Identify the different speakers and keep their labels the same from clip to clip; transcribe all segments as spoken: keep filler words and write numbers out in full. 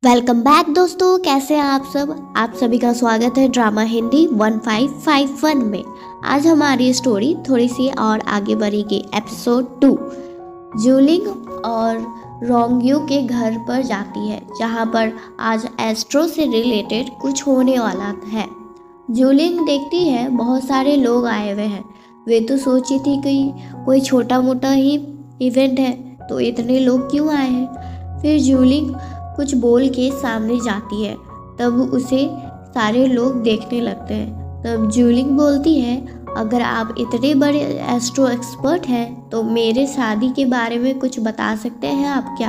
Speaker 1: Welcome back दोस्तों, कैसे हैं आप सब। आप सभी का स्वागत है drama Hindi one five five one में। आज हमारी स्टोरी थोड़ी सी और आगे बढ़ेगी। एपिसोड टू जूलिंग और रोंगयू के घर पर जाती है, जहां पर आज एस्ट्रो से रिलेटेड कुछ होने वाला है। जूलिंग देखती है बहुत सारे लोग आए हुए हैं। वे तो सोची थी कि कोई छोटा मोटा ही इवेंट है, तो इतने लोग क्यों आए हैं। फिर जूलिंग कुछ बोल के सामने जाती है, तब उसे सारे लोग देखने लगते हैं। तब जूलिंग बोलती है, अगर आप इतने बड़े एस्ट्रो एक्सपर्ट हैं तो मेरे शादी के बारे में कुछ बता सकते हैं आप क्या।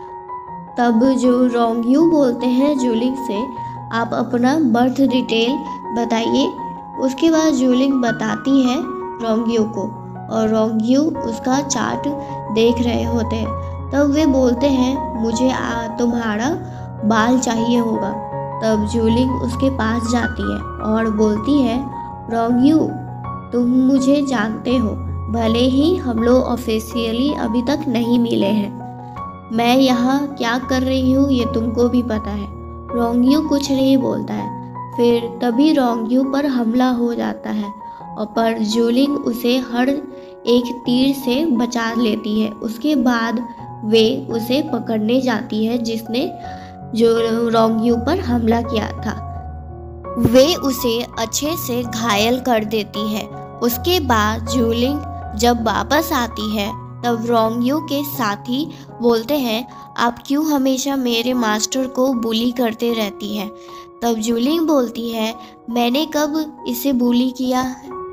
Speaker 1: तब जो रोंगयू बोलते हैं जूलिंग से, आप अपना बर्थ डिटेल बताइए। उसके बाद जूलिंग बताती है रोंगयू को, और रोंगयू उसका चार्ट देख रहे होते हैं। तब वे बोलते हैं, मुझे आ, तुम्हारा बाल चाहिए होगा। तब जूलिंग उसके पास जाती है और बोलती है, रोंगयू तुम मुझे जानते हो, भले ही हम लोग ऑफिशियली अभी तक नहीं मिले हैं। मैं यहाँ क्या कर रही हूँ ये तुमको भी पता है। रोंगयू कुछ नहीं बोलता है। फिर तभी रोंगयू पर हमला हो जाता है, और पर जूलिंग उसे हर एक तीर से बचा लेती है। उसके बाद वे उसे पकड़ने जाती है जिसने जो रोंगयू पर हमला किया था। वे उसे अच्छे से घायल कर देती है। उसके बाद जूलिंग जब वापस आती है, तब रोंगयू के साथी बोलते हैं, आप क्यों हमेशा मेरे मास्टर को बुली करते रहती हैं। तब जूलिंग बोलती है, मैंने कब इसे बुली किया,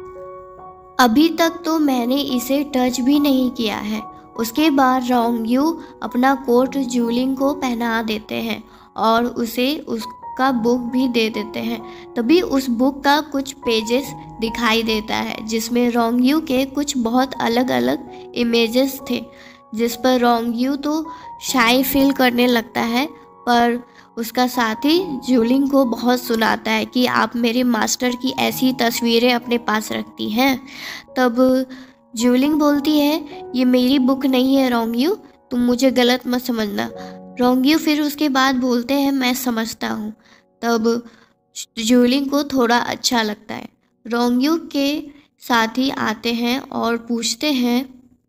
Speaker 1: अभी तक तो मैंने इसे टच भी नहीं किया है। उसके बाद रोंगयू अपना कोट जूलिंग को पहना देते हैं और उसे उसका बुक भी दे देते हैं। तभी उस बुक का कुछ पेजेस दिखाई देता है, जिसमें रोंगयू के कुछ बहुत अलग अलग इमेजेस थे, जिस पर रोंगयू तो शाय फील करने लगता है, पर उसका साथी जूलिंग को बहुत सुनाता है कि आप मेरे मास्टर की ऐसी तस्वीरें अपने पास रखती हैं। तब जूलिंग बोलती है, ये मेरी बुक नहीं है रोंगयू, तुम मुझे गलत मत समझना। रोंगयू फिर उसके बाद बोलते हैं, मैं समझता हूँ। तब जूलिंग को थोड़ा अच्छा लगता है। रोंगयू के साथी आते हैं और पूछते हैं,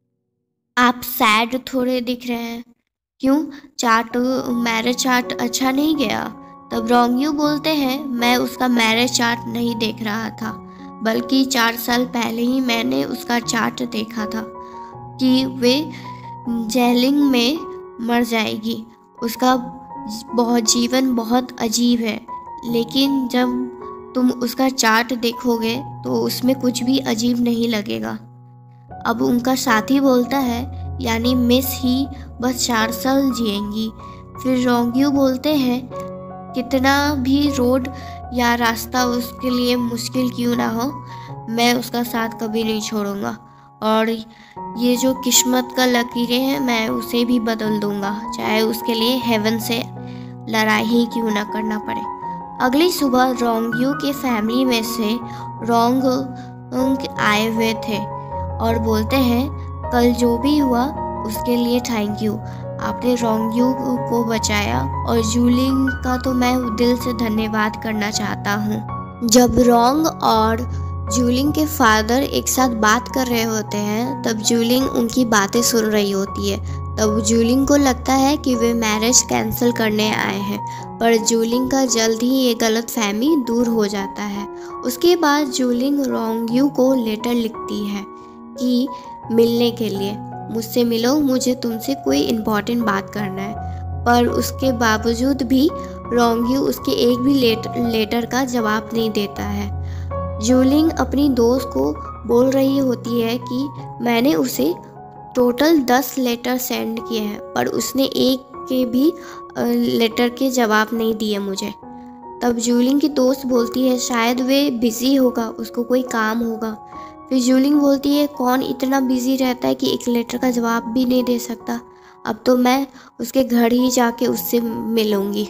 Speaker 1: आप सैड थोड़े दिख रहे हैं, क्यों चार्ट मैरिज चार्ट अच्छा नहीं गया। तब रोंगयू बोलते हैं, मैं उसका मैरिज चार्ट नहीं देख रहा था, बल्कि चार साल पहले ही मैंने उसका चार्ट देखा था कि वे जेलिंग में मर जाएगी। उसका बहुत जीवन बहुत अजीब है, लेकिन जब तुम उसका चार्ट देखोगे तो उसमें कुछ भी अजीब नहीं लगेगा। अब उनका साथी बोलता है, यानी मिस ही बस चार साल जिएंगी। फिर रोंगयू बोलते हैं, कितना भी रोड या रास्ता उसके लिए मुश्किल क्यों ना हो, मैं उसका साथ कभी नहीं छोड़ूंगा, और ये जो किस्मत का लकीरें हैं मैं उसे भी बदल दूंगा, चाहे उसके लिए हेवन से लड़ाई ही क्यों ना करना पड़े। अगली सुबह रोंगयू के फैमिली में से रोंग आए हुए थे और बोलते हैं, कल जो भी हुआ उसके लिए थैंक यू, आपने रोंगयू को बचाया, और जूलिंग का तो मैं दिल से धन्यवाद करना चाहता हूँ। जब रोंग और जूलिंग के फादर एक साथ बात कर रहे होते हैं, तब जूलिंग उनकी बातें सुन रही होती है। तब जूलिंग को लगता है कि वे मैरिज कैंसिल करने आए हैं, पर जूलिंग का जल्द ही ये गलत फहमी दूर हो जाता है। उसके बाद जूलिंग रोंगयू को लेटर लिखती है कि मिलने के लिए, मुझसे मिलो, मुझे तुमसे कोई इम्पोर्टेंट बात करना है। पर उसके बावजूद भी रोंगयू उसके एक भी लेटर, लेटर का जवाब नहीं देता है। जूलिंग अपनी दोस्त को बोल रही होती है कि मैंने उसे टोटल दस लेटर सेंड किए हैं, पर उसने एक के भी लेटर के जवाब नहीं दिए मुझे। तब जूलिंग की दोस्त बोलती है, शायद वे बिज़ी होगा, उसको कोई काम होगा। फिर जूलिंग बोलती है, कौन इतना बिजी रहता है कि एक लेटर का जवाब भी नहीं दे सकता। अब तो मैं उसके घर ही जाके उससे मिलूंगी।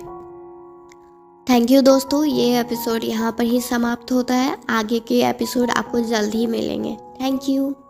Speaker 1: थैंक यू दोस्तों, ये एपिसोड यहाँ पर ही समाप्त होता है। आगे के एपिसोड आपको जल्द ही मिलेंगे। Thank you.